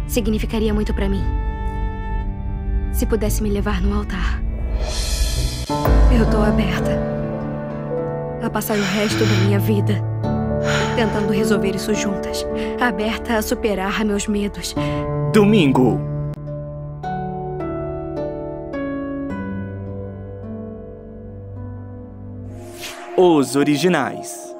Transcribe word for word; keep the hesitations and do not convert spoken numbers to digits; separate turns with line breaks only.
significaria muito pra mim. Se pudesse me levar no altar. Eu tô aberta a passar o resto da minha vida tentando resolver isso juntas. Aberta a superar meus medos.
Domingo. Os originais.